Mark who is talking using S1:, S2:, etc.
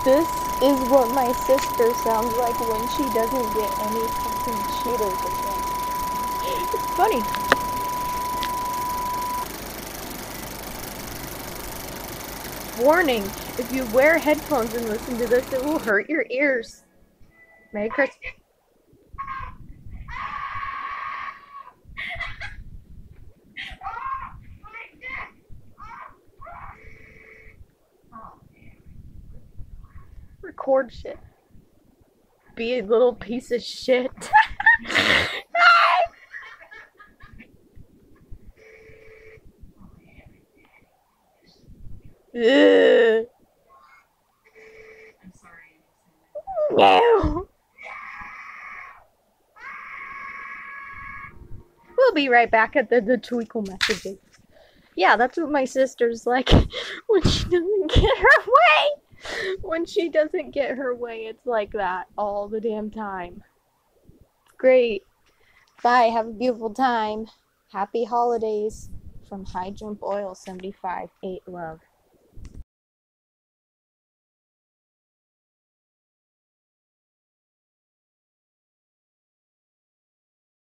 S1: This is what my sister sounds like when she doesn't get any fucking Cheetos again. It's funny. Warning, if you wear headphones and listen to this, it will hurt your ears. Merry Christmas. Record shit. Be a little piece of shit. Ugh.
S2: I'm sorry.
S1: No. We'll be right back at the twinkle messages. Yeah, that's what my sister's like when she doesn't get her way. When she doesn't get her way, it's like that all the damn time. It's great. Bye. Have a beautiful time. Happy holidays from High Jump Oil 75. 8 love.